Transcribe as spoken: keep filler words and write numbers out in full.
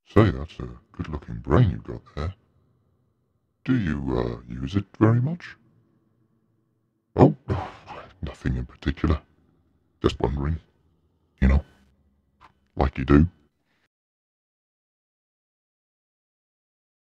Say, that's a good-looking brain you've got there. Do you, uh, use it very much? Oh, nothing in particular. Just wondering. You know, like you do.